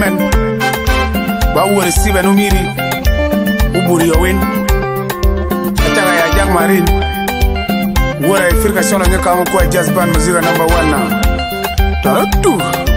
men ba wori sibe no miri uburi yowen ataga ya Jack Marine wora Afrika sona ngeka ko jazz band music number 1 na taratu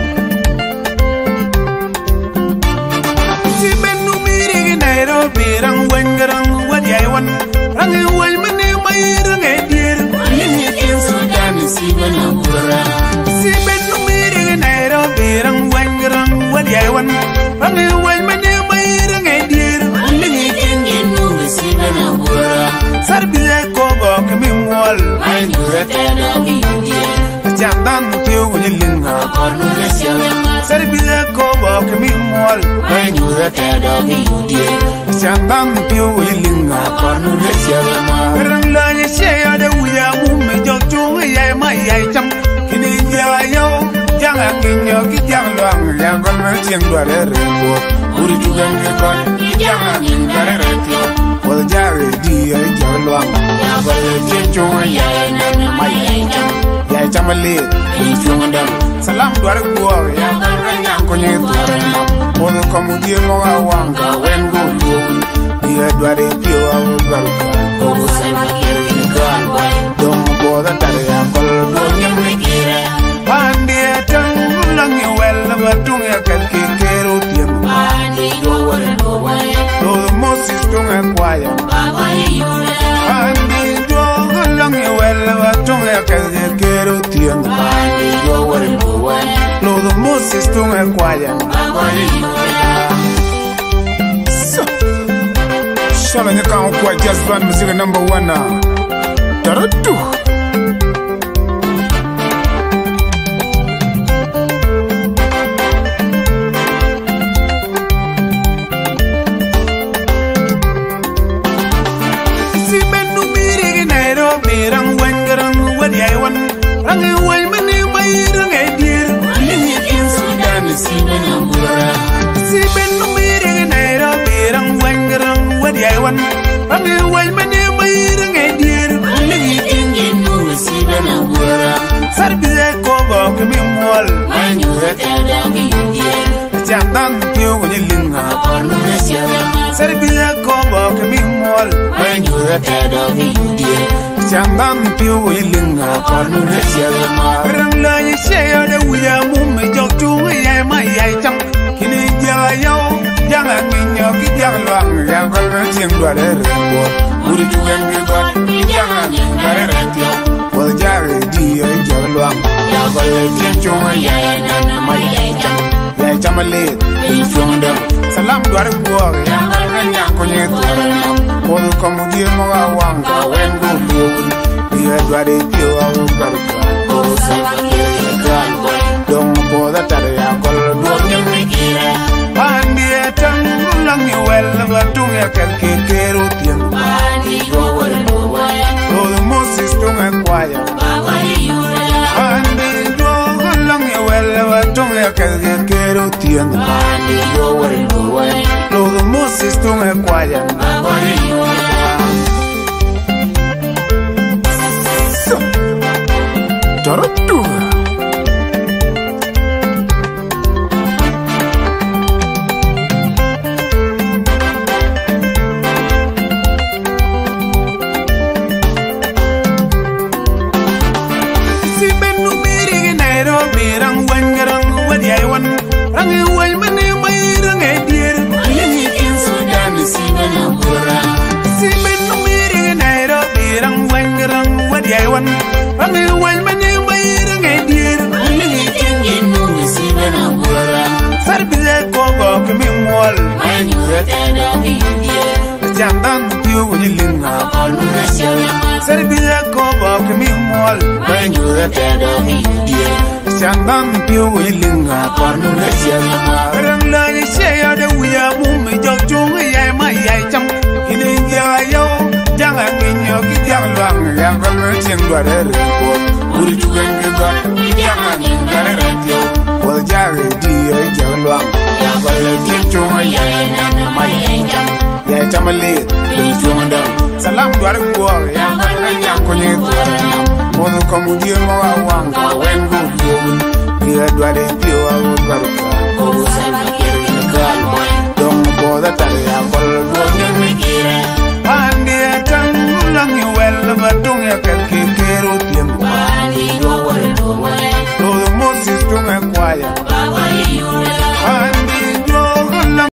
sibe no miri Nairobi rang wengerang wadiai wan rang wal mane mai rang edir ni tin Sudan sibe no bura sibe no miri Nairobi rang wengerang wadiai wan rang wal mane mai rang edir ni tin no sibe no bura sarbiya ko ba kami wal mai dura tena biye jandan teu ni linga kornu resya sarbiya ko ba kami wal mai dura tena biye jandan teu ni linga kornu resya rang la ye sheya de uya mu me joktu ya mai ya cham kini ya yo jangan nginyo ki jang luang ya kon me jeng dore rembo uri jugan ke kon jangan ngare retio wal jare di ya jang luang ya wal jecho ya na mai ya cham le ni jungandam salam dore ko ya kon nya ko ni dore wal kom di mo wanga wen go dia dore pio wa ko sai ma kere ni kan dong bo da tare ya kol do nyam ni kire Pandia tang lang you well batung ya kan kero tiam Pandi go way do most is tung and quiet Pandi go lang you well batung ya kan kero tiam Pandi go way do the most is tung and quiet Shala nya kan ko jazz band music number 1 na taratu rang wengerang wadiai wan rang wal mane mai rang edir ni tin Sudan sibe no bura sibe no miri Nairobi rang wengerang wadiai wan rang wal mane mai rang edir ni tin no sibe no bura sarbiya ko ba kami mol mai ni rata mi jandan teu ni linga kornu resya sarbiya ko ba kami mol mai ni rata mi jangan piu ilinga kornu resya rang la ye sheya de uya mu me joktu ya mai ya cham kini ja yo jangan minyo ki jang luang ya kol jeng dua de rembo uri jugan ki got jangan ngare retio wal jare di ya jang luang ya kol jeng chung ya na mai ya cham le ni jongdam salam duar ko ya kol nya ko ni wal kom di mo wanga wen go dia dware pio au barka ko sama kire kan dong bo da tare ya kol do nyam kire pandia tang lang you well batung ya kan kero tiang pandi go way do the most is tung and quiet pandi go lang you well batung ya kan kero tiang pandi go way do the most is tung and quiet taratu sibe no miri Nairobi rang wengerang wadiai wan rang wal mane mai rang edir ni tin Sudan sibe no bura sibe no miri Nairobi rang wengerang wadiai wan rang wal mane sarbiya ko ba kami wal mai ni rata mi jandan tiu ni linga kornu resya sarbiya ko ba kami wal mai ni rata mi jandan tiu ni linga kornu resya rang la ye sheya de uya mu me joktu ya mai ya cham kini ya yo jangan nginyo ki jang luang ya kol jeng dua de rembo uri jugan ke got jangan ngare retio wal jare di ya jang luang ya kol jecho ya na mai ya cham le ni jungandam salam dwar ko ya kol nya ko ni dore mo ko mu di mo wanga wen go dia dware pio au barka ko